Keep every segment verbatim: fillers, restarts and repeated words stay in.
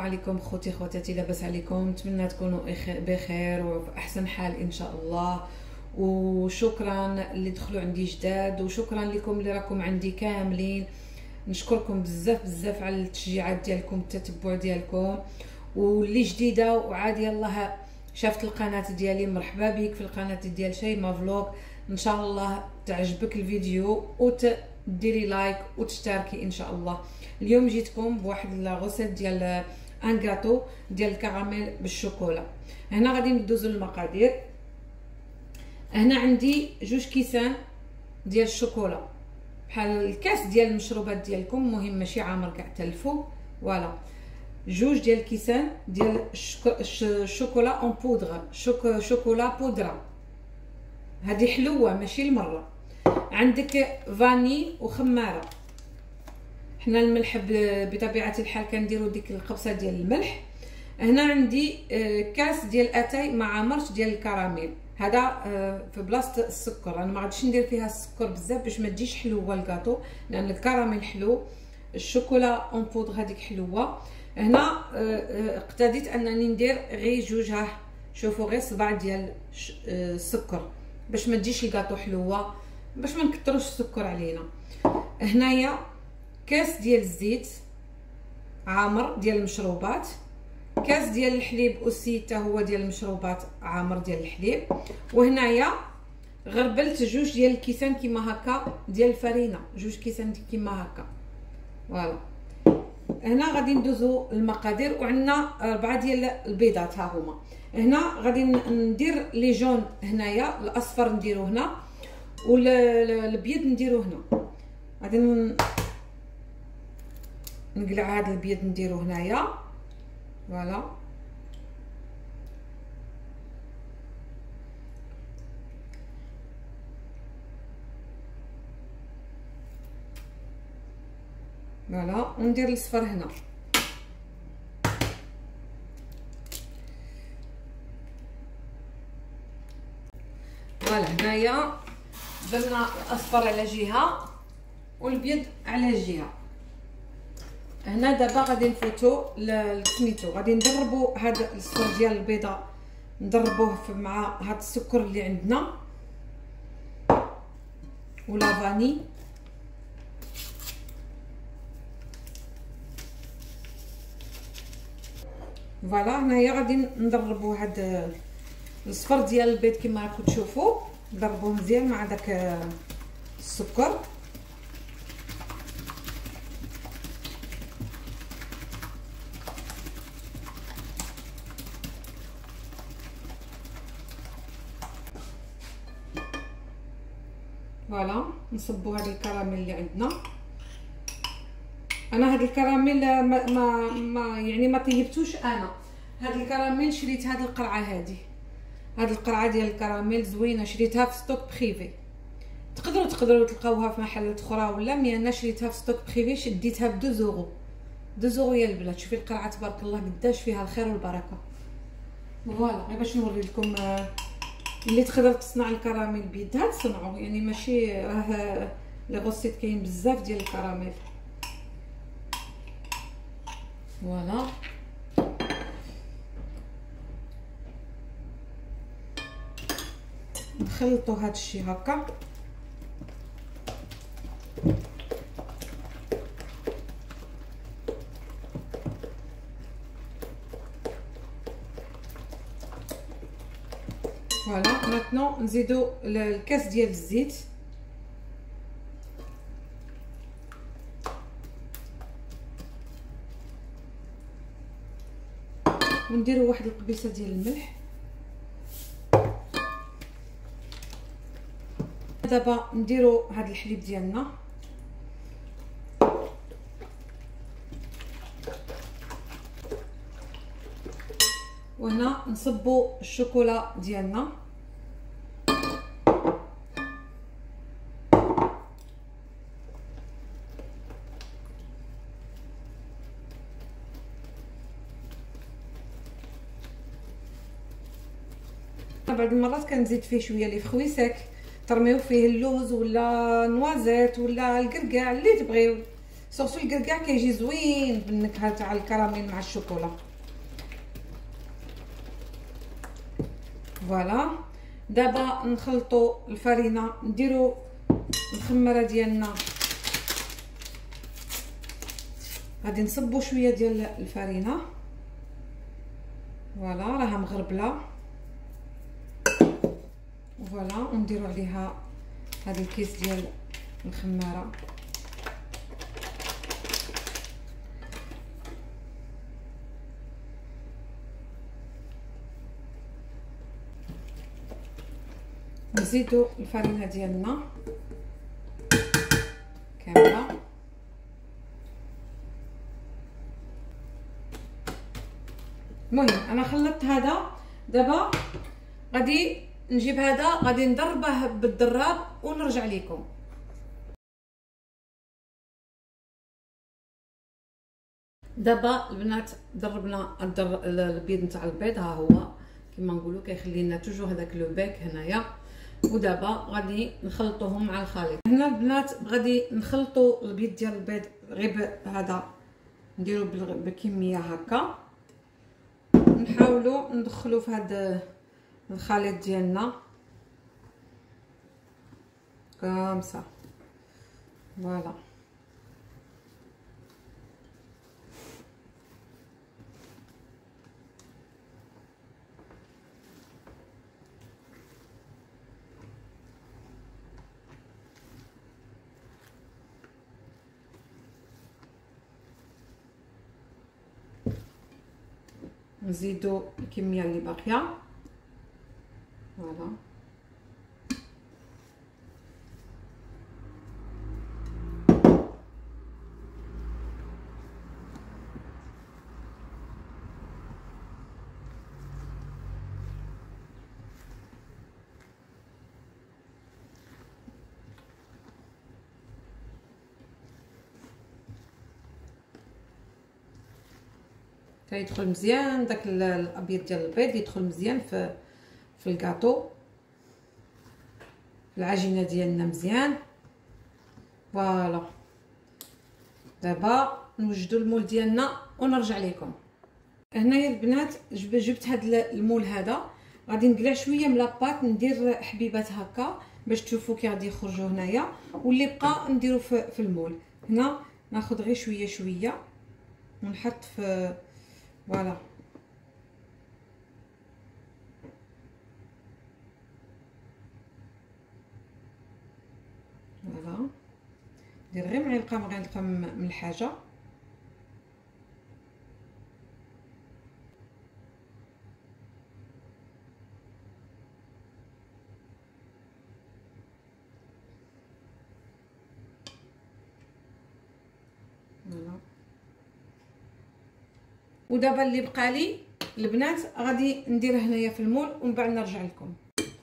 عليكم خوتي خواتاتي، لاباس عليكم؟ نتمنى تكونوا بخير وفي احسن حال ان شاء الله. وشكرا اللي دخلوا عندي جداد، وشكرا لكم اللي راكم عندي كاملين. نشكركم بزاف بزاف على التشجيعات ديالكم، التتبع ديالكم. واللي جديده وعاد يلاه شافت القناه ديالي، مرحبا بك في القناه ديال شيماء فلوق. ان شاء الله تعجبك الفيديو وتديري لايك وتشتركي ان شاء الله. اليوم جيتكم بواحد لاغوسيت ديال ان غاتو ديال الكراميل بالشوكولا. هنا غادي ندوزو المقادير. هنا عندي جوج كيسان ديال الشوكولا بحال الكاس ديال المشروبات ديالكم، مهم ماشي عامر كاع تلفو. فوالا جوج ديال الكيسان ديال الشوكولا اون بودغ، شوك شوكولا بودره. هذه حلوه ماشي المره. عندك فاني وخماره. حنا الملح بطبيعه الحال كنديروا ديك القبصه ديال الملح. هنا عندي كاس ديال اتاي مع مرش ديال الكراميل. هذا في بلاصه السكر، انا ما غاديش ندير فيها السكر بزاف باش ما تجيش حلوه الكاطو، لان الكراميل حلو، الشوكولا اون بودر هذيك حلوه. هنا اقتديت انني ندير غير جوج، ها شوفوا غير صباع ديال السكر باش ما تجيش الكاطو حلوه، باش ما نكثروش السكر علينا. هنايا كاس ديال الزيت عامر ديال المشروبات، كاس ديال الحليب اوسي حتى هو ديال المشروبات عامر ديال الحليب. وهنايا غربلت جوج ديال الكيسان كيما هكا ديال الفرينه، جوج كيسان كيما هكا. فوالا هنا غادي ندوزو المقادير، وعندنا اربعه ديال البيضات ها هما. هنا غادي ندير لي جون، هنايا الاصفر نديرو هنا والابيض نديرو هنا. غادي نقلع هذا الابيض نديرو هنايا. فوالا فوالا وندير الصفر هنا. فوالا هنايا درنا الاصفر على جهه والابيض على جهه. هنا دابا غادي نفوتو لسميتو، غادي ندربو هذا الصفر ديال البيضه، ندربوه مع هذا السكر اللي عندنا ولا فاني. فوالا هنايا غادي نضربو هذا الصفر ديال البيض كما راكم تشوفوا، نضربوه مزيان مع داك السكر. فوالا نصبوا هذا الكراميل اللي عندنا. انا هذا الكراميل ما, ما, ما يعني ما طيبتوش، انا هذا الكراميل شريت هذه القرعه، هذه هذه القرعه ديال الكراميل زوينه، شريتها في ستوك بريفي. تقدروا تقدروا تلقاوها في محلات اخرى ولا، مي انا شريتها في ستوك بريفي، شديتها ب اثنين يورو. اثنين يورو يا البنات. شوفي القرعه تبارك الله قداش فيها الخير والبركه. فوالا غير باش نوري لكم اللي تقدر تصنع الكراميل بيدها تصنعوه، يعني ماشي راه لي غوسيت كاين بزاف ديال الكراميل. فوالا نخلطوا هذا الشيء هكا. فوالا ماتنو نزيدو الكاس ديال الزيت. ونديرو واحد القبيصه ديال الملح. دابا نديرو هاد الحليب ديالنا. وهنا نصبو الشوكولا ديالنا. بعض المرات كنزيد فيه شويه لي فخوي ساك، ترميو فيه اللوز ولا نوازيت ولا الكركاع اللي تبغيو، صوص الكركاع كيجي زوين بالنكهه تاع الكراميل مع الشوكولا. فوالا دابا نخلطوا الفرينه، نديروا الخماره ديالنا، غادي نصبوا شويه ديال الفرينه. فوالا راها مغربله. فوالا ونديروا عليها هذا الكيس ديال الخماره. نزيدوا الفرينه ديالنا كامله. المهم انا خلطت هذا، دابا غادي نجيب هذا غادي نضربه بالضراب ونرجع لكم. دابا البنات ضربنا البيض نتاع البيض، ها هو كما نقولوا كيخلي لنا توجور هذاك لو باك هنايا. ودابا غادي نخلطوهم مع الخليط. هنا البنات غادي نخلطوا البيض ديال البيض غير هذا، نديرو بكميه هكا، نحاولوا ندخلوا في هذا الخليط ديالنا كامسا. فوالا نزيدوا الكميه اللي باقيه. فوالا كيدخل مزيان داك الابيض ديال البيض، يدخل مزيان في في الكاطو، العجينه ديالنا مزيان. فوالا دابا نوجدوا المول ديالنا ونرجع لكم. هنايا البنات جبت هذا المول هذا، غادي نقلع شويه من لاباط، ندير حبيبات هكا باش تشوفوا كي غادي يخرجوا هنايا، واللي بقى نديرو في, في المول. هنا ناخذ غير شويه شويه ونحط في فوالا فوالا ندير غير معلقه معلقه من الحاجه. فوالا ودابا اللي بقى لي البنات غادي ندير هنايا في المول ومن بعد نرجع لكم.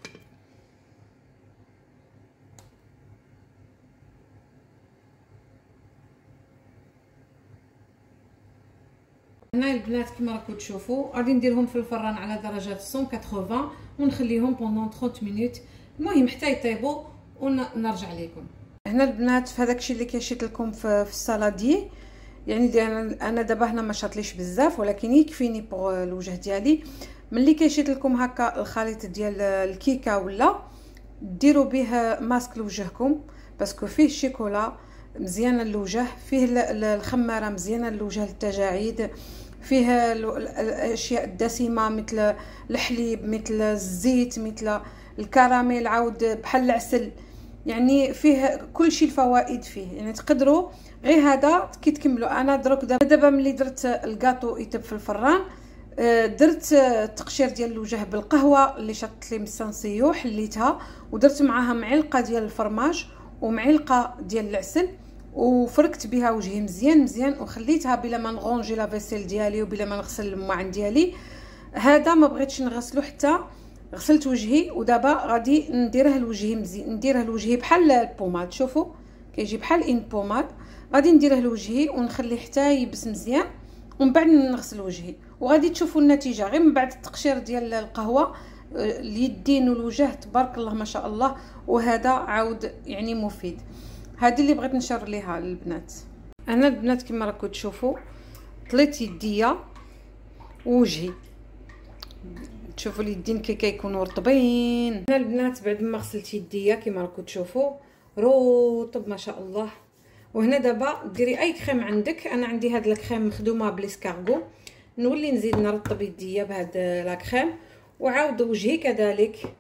هنا البنات كما راكم تشوفوا غادي نديرهم في الفران على درجه مية وثمانين ونخليهم بوندون ثلاثين مينوت، المهم حتى يطيبوا ونرجع لكم. هنا البنات في هذاك الشيء اللي كيشيط لكم في, في السالادي، يعني انا دابا هنا ما شاطليش بزاف ولكن يكفيني بوغ الوجه ديالي. ملي كيشيط لكم هكا الخليط ديال الكيكه ولا ديروا به ماسك لوجهكم، باسكو فيه الشيكولا مزيانه للوجه، فيه الخماره مزيانه للوجه للتجاعيد، فيه الاشياء الدسمه مثل الحليب مثل الزيت مثل الكراميل عاود بحال العسل، يعني فيه كل شيء الفوائد فيه. يعني تقدروا غير هذا كي تكملوا. انا دروك دابا دابا ملي درت الكاطو يطيب في الفران، درت التقشير ديال الوجه بالقهوه اللي شطت لي مسانسيو حليتها، ودرت معاها معلقه ديال الفرماج ومعلقه ديال العسل وفركت بها وجهي مزيان مزيان، وخليتها بلا ما نغونجي لا فيسيل ديالي وبلا ما نغسل المعان ديالي. هذا ما بغيتش نغسلو حتى غسلت وجهي، ودابا غادي نديره لوجهي مزيان، نديره لوجهي بحال البوماد، شوفوا كيجي بحال ان بوماد. غادي نديره لوجهي ونخليه حتى يبس مزيان ومن بعد نغسل وجهي، وغادي تشوفوا النتيجه غير من بعد التقشير ديال القهوه. اليدين والوجه تبارك الله ما شاء الله، وهذا عاود يعني مفيد. هذه اللي بغيت نشر ليها البنات. انا البنات كما راكم تشوفوا طليت يديا ووجهي، تشوفوا اليدين كي كيكونوا رطبين. انا البنات بعد ما غسلت يديا كما راكم تشوفوا رطب ما شاء الله. وهنا دابا ديري اي كريم عندك، انا عندي هاد الكريم مخدومه بليسكارغو، نولي نزيد نرطب يديا بهاد لا كريم، وعاود وجهي كذلك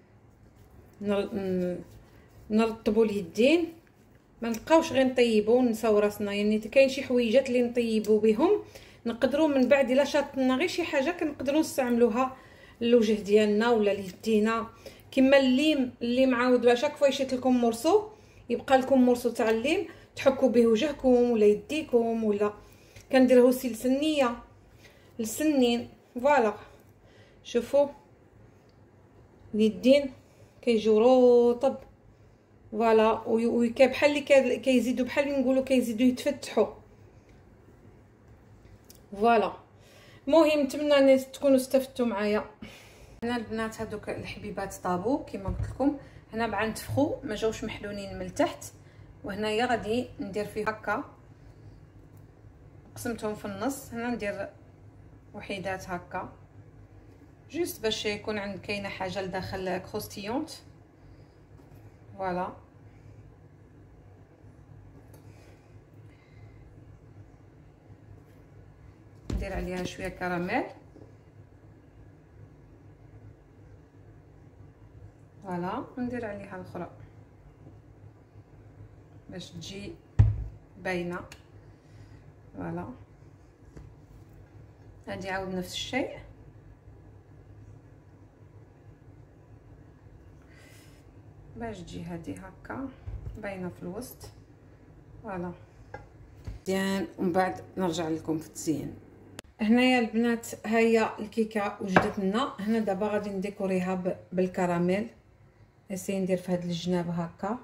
نرطبوا اليدين. ما نبقاوش غير نطيبوا ونساو راسنا، يعني كاين شي حويجات اللي نطيبوا بهم نقدروا من بعد الا شاطنا غير شي حاجه كنقدروا نستعملوها للوجه ديالنا ولا ليدينا. كما الليم اللي معاود باش كفوا يشيط لكم مرسو يبقى لكم مرسو تاع الليم تحكوا به وجهكم ولا يديكم، ولا كنديروه سلسنيه للسنين. فوالا شوفوا اليدين كيجيو رطب. فوالا وكا بحال اللي كيزيدوا بحال اللي نقولوا كيزيدوا يتفتحوا. فوالا المهم نتمنى ان تكونوا استفدتوا معايا. هنا البنات هذوك الحبيبات طابو كما قلت لكم، هنا مع نتفخوا ما جاوش محلولين من التحت، وهنايا غادي ندير فيه هكا قسمتهم في النص. هنا ندير وحيدات هكا جوست باش يكون عند كاينه حاجه لداخل كروستيونت. فوالا ندير عليها شويه كراميل. فوالا ندير عليها الاخرى باش تجي باينه. فوالا هادي عاود نفس الشيء. باش تجي هادي هكا باينه في الوسط. فوالا مزيان، ومن بعد نرجع لكم في التزيين. هنايا البنات هي الكيكه وجدت لنا. هنا دابا غادي نديكوريها بالكراميل. نسي ندير في هاد الجناب هكا.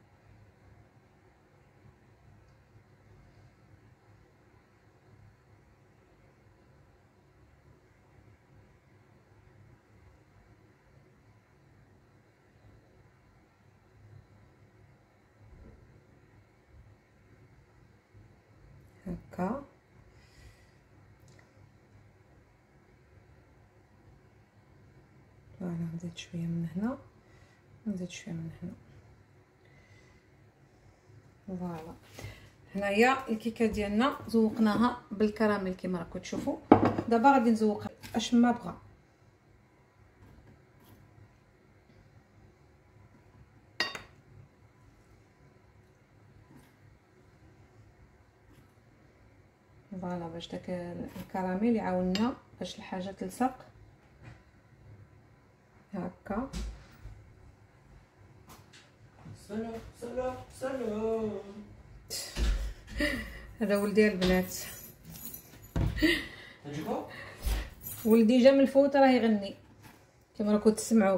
هكا فوالا نزيد شويه من هنا نزيد شويه من هنا. فوالا هنايا الكيكه ديالنا زوقناها بالكراميل كما راكم تشوفوا. دابا غادي نزوقها اش ما بغا. فوالا باش داك الكراميل يعاوننا باش الحاجه تلصق هكا. سلام سلام سلام. هذا ولدي البنات، تجيبو ولدي جا من الفوت راه يغني كما راكم تسمعوا.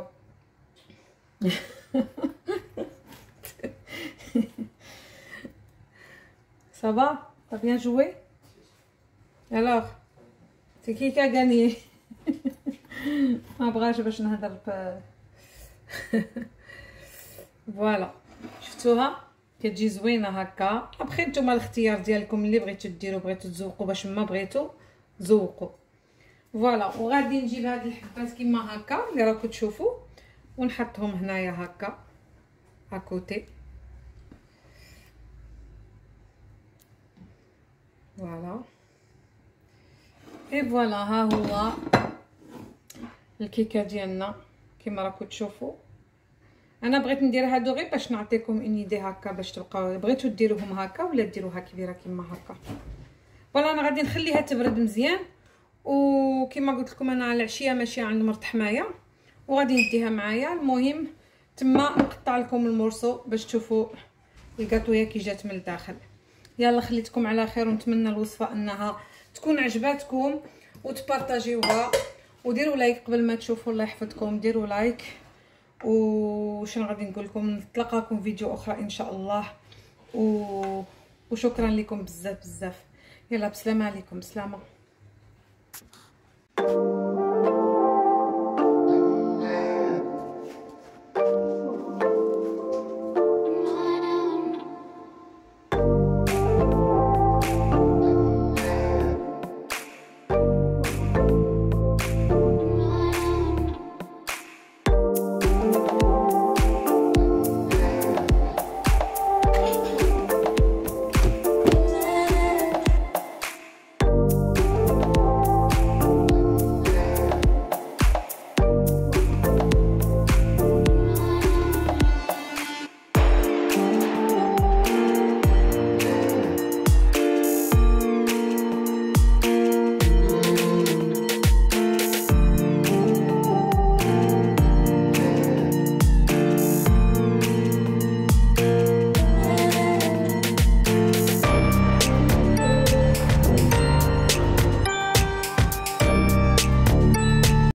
صافا طا بيان جوي. الوغ سي كي كا غاني. ما بغاش باش نهضر ب. فوالا شفتوها كتجي زوينه هكا. ابخي نتوما الاختيار ديالكم اللي بغيتو ديروا بغيتو تزوقوا باش ما بغيتو زوقوا. فوالا وغادي نجيب هاد الحبات كيما هكا اللي راكم تشوفوا ونحطهم هنايا هكا اكوتي. فوالا اي فوالا ها هو الكيكه ديالنا كما راكم تشوفوا. انا بغيت ندير هادو غير باش نعطيكم اني دي هكا باش تبقاو بغيتو ديروهم هكا ولا ديروها كبيره كما هكا. فوالا انا غادي نخليها تبرد مزيان، وكما قلت لكم انا على العشيه ماشيه عند مرت حمايه وغادي نديها معايا. المهم تما نقطع لكم المورسو باش تشوفوا الكاطويه كي جات من الداخل. يلا خليتكم على خير، ونتمنى الوصفه انها تكون عجباتكم وتبارطاجيوها وديروا لايك قبل ما تشوفوا. الله يحفظكم ديروا لايك. وشنو غادي نقول لكم، نتلاقاكم فيديو اخرى ان شاء الله. و... وشكرا لكم بزاف بزاف. يلا بسلامه عليكم. سلامه.